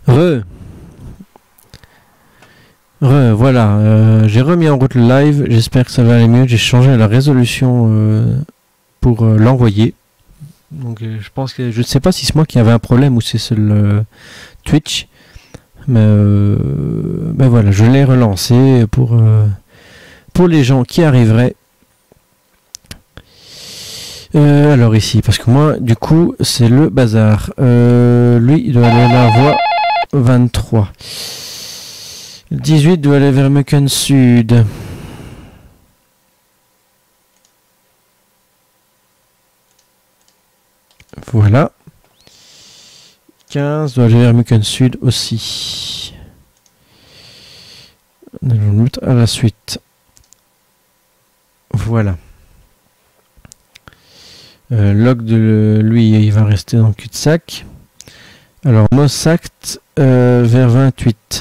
Voilà, j'ai remis en route le live, j'espère que ça va aller mieux, j'ai changé la résolution pour l'envoyer. Donc je pense que je ne sais pas si c'est moi qui avais un problème ou c'est le Twitch, mais voilà, je l'ai relancé pour les gens qui arriveraient. Alors ici, parce que moi, du coup, c'est le bazar. Lui, il doit aller à la voie 23. Le 18 doit aller vers Meuken Sud. Voilà. 15 doit aller vers Meuken Sud aussi. On va le mettre à la suite. Voilà. Log de lui, il va rester dans le cul-de-sac. Alors, Mossact vers 28.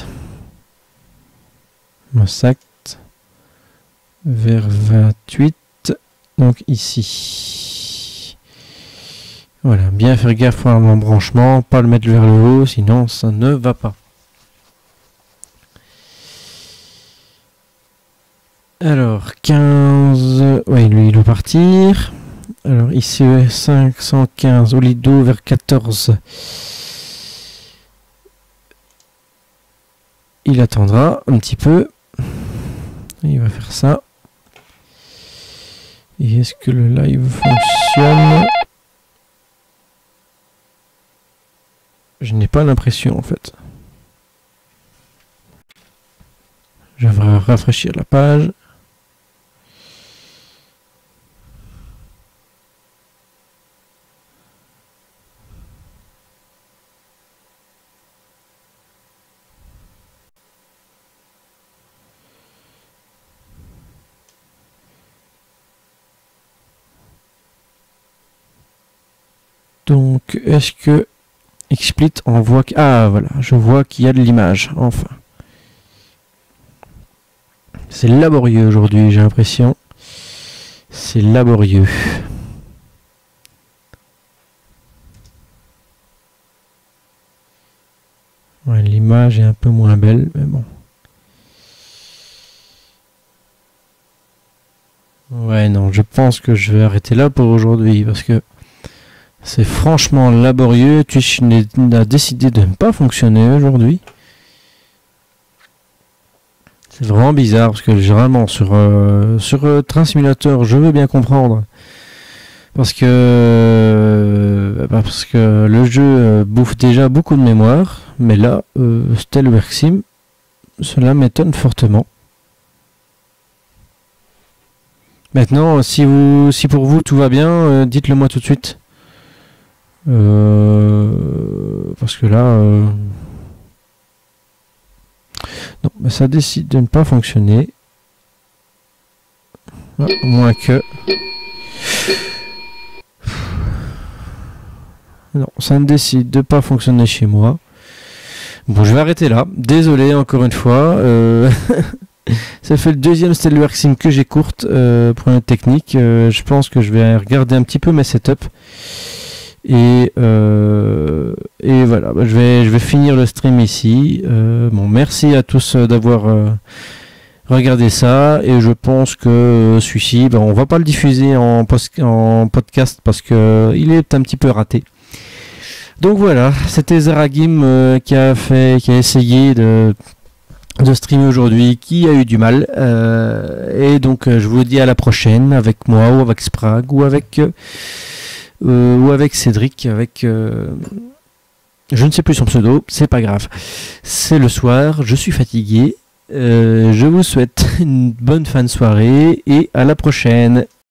Mossact vers 28. Donc ici. Voilà, bien faire gaffe à l'embranchement, pas le mettre vers le haut, sinon ça ne va pas. Alors, 15... Oui, lui, il doit partir. Alors, ici, 515, Olido vers 14. Il attendra un petit peu. Il va faire ça. Et est-ce que le live fonctionne? Je n'ai pas l'impression, en fait. Je vais rafraîchir la page. Donc, est-ce que XSplit envoie... Ah, voilà, je vois qu'il y a de l'image, enfin. C'est laborieux aujourd'hui, j'ai l'impression. C'est laborieux. Ouais, l'image est un peu moins belle, mais bon. Ouais, non, je pense que je vais arrêter là pour aujourd'hui, parce que c'est franchement laborieux. Twitch a décidé de ne pas fonctionner aujourd'hui. C'est vraiment bizarre parce que généralement sur Train Simulator, je veux bien comprendre parce que le jeu bouffe déjà beaucoup de mémoire, mais là, Stellwerk Sim, cela m'étonne fortement. Maintenant, si pour vous tout va bien, dites-le moi tout de suite. Parce que là, non, bah ça décide de ne pas fonctionner. Ah, moins que. Non, ça ne décide de pas fonctionner chez moi. Bon, je vais arrêter là. Désolé encore une fois. Ça fait le deuxième Stellwerk Sim que j'ai courte pour une technique. Je pense que je vais regarder un petit peu mes setups. Et voilà, bah, je vais finir le stream ici. Bon, merci à tous d'avoir regardé ça. Et je pense que celui-ci, bah, on va pas le diffuser en podcast parce que il est un petit peu raté. Donc voilà, c'était Zaragim qui a essayé de streamer aujourd'hui, qui a eu du mal. Et donc je vous dis à la prochaine avec moi ou avec Sprague ou avec Cédric, avec je ne sais plus son pseudo, c'est pas grave. C'est le soir, je suis fatigué. Je vous souhaite une bonne fin de soirée et à la prochaine.